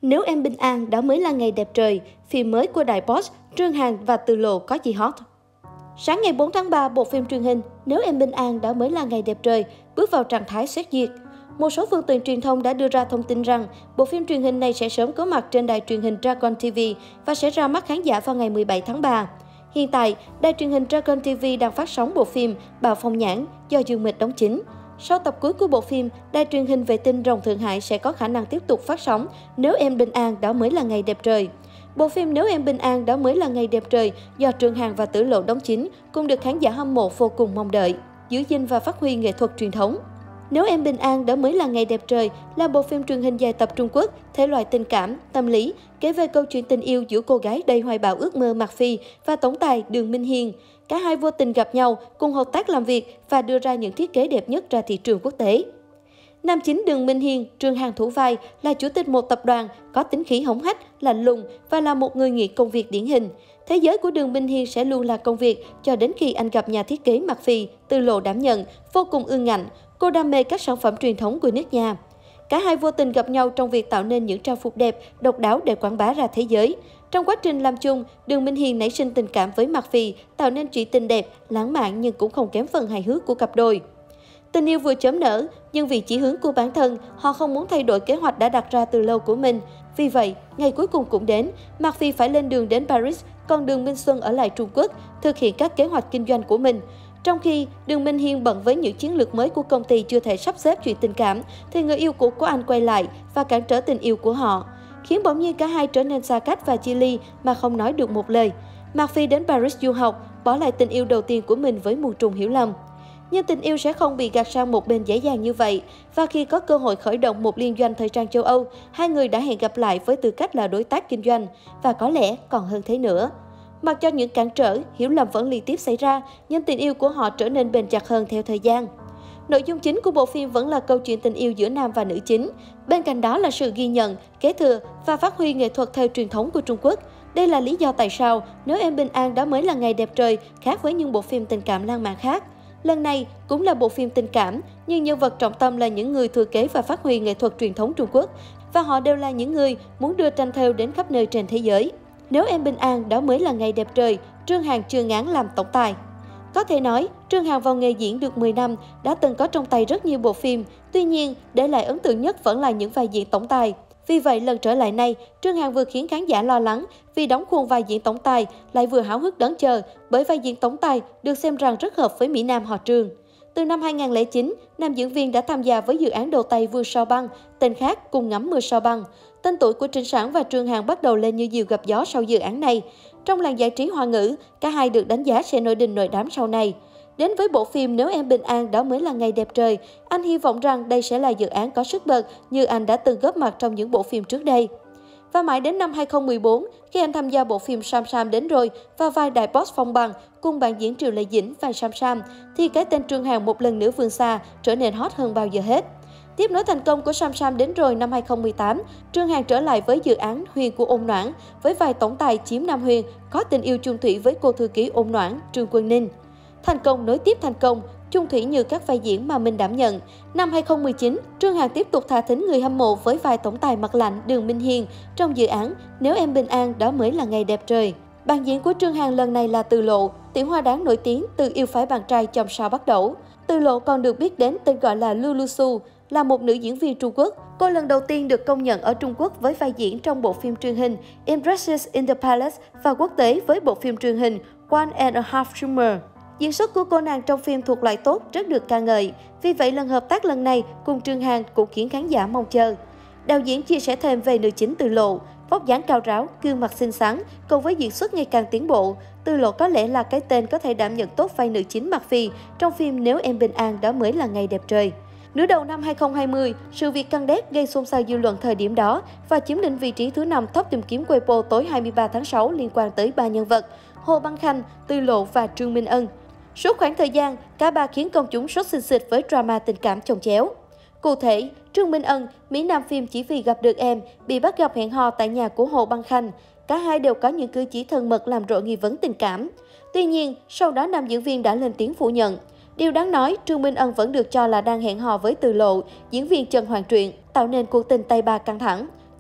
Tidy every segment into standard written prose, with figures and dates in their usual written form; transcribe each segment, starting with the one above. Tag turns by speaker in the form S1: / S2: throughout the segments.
S1: Nếu em bình an đó mới là ngày đẹp trời, phim mới của Đại Boss, Trương Hàn và Từ Lộ có gì hot? Sáng ngày 4 tháng 3, bộ phim truyền hình Nếu em bình an đó mới là ngày đẹp trời bước vào trạng thái xét duyệt. Một số phương tiện truyền thông đã đưa ra thông tin rằng bộ phim truyền hình này sẽ sớm có mặt trên đài truyền hình Dragon TV và sẽ ra mắt khán giả vào ngày 17 tháng 3. Hiện tại, đài truyền hình Dragon TV đang phát sóng bộ phim Bào Phong Nhãn do Dương Mịch đóng chính. Sau tập cuối của bộ phim, đài truyền hình vệ tinh Rồng Thượng Hải sẽ có khả năng tiếp tục phát sóng Nếu em bình an đó mới là ngày đẹp trời. Bộ phim Nếu em bình an đó mới là ngày đẹp trời do Trương Hàn và Tử Lộ đóng chính cũng được khán giả hâm mộ vô cùng mong đợi, giữ gìn và phát huy nghệ thuật truyền thống. Nếu em bình an đó mới là ngày đẹp trời là bộ phim truyền hình dài tập Trung Quốc, thể loại tình cảm, tâm lý, kể về câu chuyện tình yêu giữa cô gái đầy hoài bão ước mơ Mạc Phi và tổng tài Đường Minh Hiên. Cả hai vô tình gặp nhau, cùng hợp tác làm việc và đưa ra những thiết kế đẹp nhất ra thị trường quốc tế. Nam chính Đường Minh Hiên, Trương Hàn thủ vai, là chủ tịch một tập đoàn, có tính khí hống hách, lạnh lùng và là một người nghiện công việc điển hình. Thế giới của Đường Minh Hiên sẽ luôn là công việc cho đến khi anh gặp nhà thiết kế Mạc Phi, Từ Lộ đảm nhận, vô cùng ương ngạnh. Cô đam mê các sản phẩm truyền thống của nước nhà. Cả hai vô tình gặp nhau trong việc tạo nên những trang phục đẹp, độc đáo để quảng bá ra thế giới. Trong quá trình làm chung, Đường Minh Hiên nảy sinh tình cảm với Mạc Phi, tạo nên chuyện tình đẹp, lãng mạn nhưng cũng không kém phần hài hước của cặp đôi. Tình yêu vừa chớm nở, nhưng vì chí hướng của bản thân, họ không muốn thay đổi kế hoạch đã đặt ra từ lâu của mình. Vì vậy, ngày cuối cùng cũng đến, Mạc Phi phải lên đường đến Paris, còn Đường Minh Xuân ở lại Trung Quốc, thực hiện các kế hoạch kinh doanh của mình. Trong khi Đường Minh Hiên bận với những chiến lược mới của công ty chưa thể sắp xếp chuyện tình cảm, thì người yêu cũ của anh quay lại và cản trở tình yêu của họ, khiến bỗng nhiên cả hai trở nên xa cách và chia ly mà không nói được một lời. Mạc Phi đến Paris du học, bỏ lại tình yêu đầu tiên của mình với muôn trùng hiểu lầm. Nhưng tình yêu sẽ không bị gạt sang một bên dễ dàng như vậy, và khi có cơ hội khởi động một liên doanh thời trang châu Âu, hai người đã hẹn gặp lại với tư cách là đối tác kinh doanh, và có lẽ còn hơn thế nữa. Mặc cho những cản trở, hiểu lầm vẫn liên tiếp xảy ra, nhưng tình yêu của họ trở nên bền chặt hơn theo thời gian. Nội dung chính của bộ phim vẫn là câu chuyện tình yêu giữa nam và nữ chính. Bên cạnh đó là sự ghi nhận, kế thừa và phát huy nghệ thuật theo truyền thống của Trung Quốc. Đây là lý do tại sao Nếu em bình an đó mới là ngày đẹp trời, khác với những bộ phim tình cảm lãng mạn khác. Lần này cũng là bộ phim tình cảm, nhưng nhân vật trọng tâm là những người thừa kế và phát huy nghệ thuật truyền thống Trung Quốc. Và họ đều là những người muốn đưa tranh thêu đến khắp nơi trên thế giới. Nếu em bình an đó mới là ngày đẹp trời, Trương Hàn chưa ngán làm tổng tài. Có thể nói, Trương Hàn vào nghề diễn được 10 năm, đã từng có trong tay rất nhiều bộ phim. Tuy nhiên, để lại ấn tượng nhất vẫn là những vai diễn tổng tài. Vì vậy, lần trở lại này, Trương Hàn vừa khiến khán giả lo lắng vì đóng khuôn vai diễn tổng tài, lại vừa háo hức đón chờ bởi vai diễn tổng tài được xem rằng rất hợp với mỹ nam họ Trương. Từ năm 2009, nam diễn viên đã tham gia với dự án đầu tay Vươn Sao Băng, tên khác Cùng Ngắm Mưa Sao Băng. Tên tuổi của Trịnh Sảng và Trương Hàn bắt đầu lên như diều gặp gió sau dự án này. Trong làng giải trí Hoa ngữ, cả hai được đánh giá sẽ nổi đình nổi đám sau này. Đến với bộ phim Nếu em bình an đó mới là ngày đẹp trời, anh hy vọng rằng đây sẽ là dự án có sức bật như anh đã từng góp mặt trong những bộ phim trước đây. Và mãi đến năm 2014, khi anh tham gia bộ phim Sam Sam đến rồi và vai Đại Boss Phong Bằng cùng bạn diễn Triệu Lệ Dĩnh vai Sam Sam, thì cái tên Trương Hàn một lần nữa vươn xa, trở nên hot hơn bao giờ hết. Tiếp nối thành công của Sam Sam đến rồi năm 2018, Trương Hàn trở lại với dự án Huyền của Ôn Noãn với vai tổng tài Chiếm Nam Huyền, có tình yêu chung thủy với cô thư ký Ôn Noãn, Trương Quân Ninh. Thành công nối tiếp thành công, chung thủy như các vai diễn mà mình đảm nhận. Năm 2019, Trương Hàn tiếp tục tha thính người hâm mộ với vai tổng tài mặt lạnh Đường Minh Hiên trong dự án Nếu em bình an đó mới là ngày đẹp trời. Bạn diễn của Trương Hàn lần này là Từ Lộ, tiểu hoa đáng nổi tiếng từ Yêu Phái Bạn Trai Chòm Sao Bắt Đầu. Từ Lộ còn được biết đến tên gọi là Lulu Su, là một nữ diễn viên Trung Quốc. Cô lần đầu tiên được công nhận ở Trung Quốc với vai diễn trong bộ phim truyền hình Embraces in the Palace và quốc tế với bộ phim truyền hình One and a Half Summer. Diễn xuất của cô nàng trong phim thuộc loại tốt, rất được ca ngợi. Vì vậy, lần hợp tác lần này cùng Trương Hàn cũng khiến khán giả mong chờ. Đạo diễn chia sẻ thêm về nữ chính Từ Lộ, vóc dáng cao ráo, gương mặt xinh xắn, cùng với diễn xuất ngày càng tiến bộ. Từ Lộ có lẽ là cái tên có thể đảm nhận tốt vai nữ chính Mạc Phi trong phim Nếu em bình an đó mới là ngày đẹp trời. Nửa đầu năm 2020, sự việc căng đét gây xôn xao dư luận thời điểm đó và chiếm lĩnh vị trí thứ 5 top tìm kiếm Weibo tối 23 tháng 6 liên quan tới 3 nhân vật: Hồ Băng Khanh, Từ Lộ và Trương Minh Ân. Suốt khoảng thời gian, cả ba khiến công chúng sốt xình xịch với drama tình cảm chồng chéo. Cụ thể, Trương Minh Ân, mỹ nam phim Chỉ Vì Gặp Được Em, bị bắt gặp hẹn hò tại nhà của Hồ Băng Khanh. Cả hai đều có những cử chỉ thân mật làm rộ nghi vấn tình cảm. Tuy nhiên, sau đó nam diễn viên đã lên tiếng phủ nhận. Điều đáng nói, Trương Minh Ân vẫn được cho là đang hẹn hò với Từ Lộ, diễn viên Trần Hoàng Truyện, tạo nên cuộc tình tay ba căng thẳng.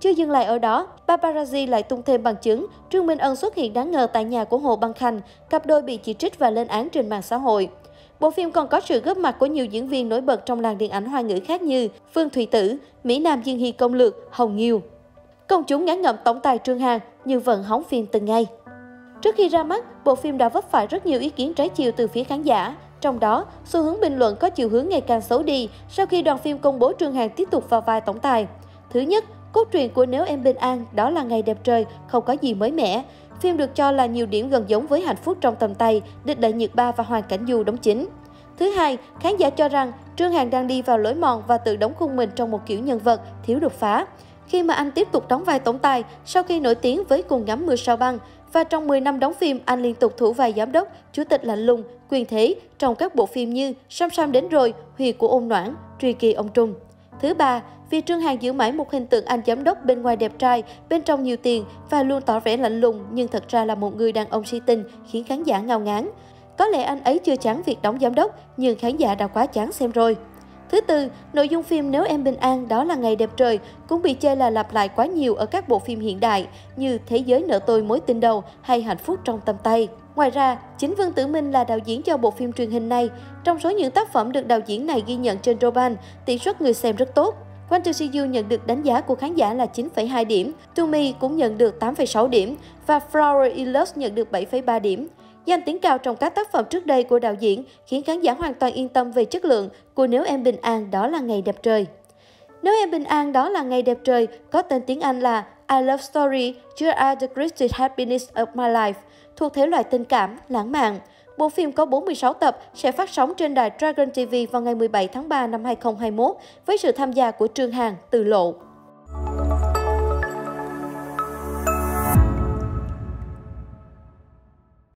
S1: Chưa dừng lại ở đó, paparazzi lại tung thêm bằng chứng Trương Minh Ân xuất hiện đáng ngờ tại nhà của Hồ Băng Khanh, cặp đôi bị chỉ trích và lên án trên mạng xã hội. Bộ phim còn có sự góp mặt của nhiều diễn viên nổi bật trong làng điện ảnh Hoa ngữ khác như Phương Thùy Tử, Mỹ Nam Dương Hy Công Lược, Hồng Nghiêu. Công chúng ngán ngẩm tổng tài Trương Hàn nhưng vẫn hóng phim từng ngày. Trước khi ra mắt, bộ phim đã vấp phải rất nhiều ý kiến trái chiều từ phía khán giả. Trong đó, xu hướng bình luận có chiều hướng ngày càng xấu đi sau khi đoàn phim công bố Trương Hàn tiếp tục vào vai tổng tài. Thứ nhất, cốt truyện của Nếu Em Bình An đó là Ngày Đẹp Trời không có gì mới mẻ. Phim được cho là nhiều điểm gần giống với Hạnh Phúc Trong Tầm Tay, Địch Đại Nhật Ba và Hoàng Cảnh Du đóng chính. Thứ hai, khán giả cho rằng Trương Hàn đang đi vào lối mòn và tự đóng khung mình trong một kiểu nhân vật thiếu đột phá. Khi mà anh tiếp tục đóng vai tổng tài sau khi nổi tiếng với Cùng Ngắm Mưa Sao Băng, và trong 10 năm đóng phim, anh liên tục thủ vai giám đốc, chủ tịch lạnh lùng, quyền thế trong các bộ phim như Sam Sam Đến Rồi, Huy Của Ôn Noãn, Truy Kỳ Ông Trung. Thứ ba, vì Trương Hàn giữ mãi một hình tượng anh giám đốc bên ngoài đẹp trai, bên trong nhiều tiền và luôn tỏ vẻ lạnh lùng nhưng thật ra là một người đàn ông si tình khiến khán giả ngao ngán. Có lẽ anh ấy chưa chán việc đóng giám đốc nhưng khán giả đã quá chán xem rồi. Thứ tư, nội dung phim Nếu Em Bình An đó là Ngày Đẹp Trời cũng bị chê là lặp lại quá nhiều ở các bộ phim hiện đại như Thế Giới Nợ Tôi Mối Tình Đầu hay Hạnh Phúc Trong Tầm Tay. Ngoài ra, chính Vương Tử Minh là đạo diễn cho bộ phim truyền hình này. Trong số những tác phẩm được đạo diễn này ghi nhận trên Roban, tỷ suất người xem rất tốt. Quang to See You nhận được đánh giá của khán giả là 9,2 điểm, To Me cũng nhận được 8,6 điểm và Flower in Love nhận được 7,3 điểm. Danh tiếng cao trong các tác phẩm trước đây của đạo diễn khiến khán giả hoàn toàn yên tâm về chất lượng của Nếu Em Bình An đó là Ngày Đẹp Trời. Nếu Em Bình An đó là Ngày Đẹp Trời có tên tiếng Anh là I Love Story, You Are the Greatest Happiness of My Life, thuộc thể loại tình cảm, lãng mạn. Bộ phim có 46 tập sẽ phát sóng trên đài Dragon TV vào ngày 17 tháng 3 năm 2021 với sự tham gia của Trương Hàn, Từ Lộ.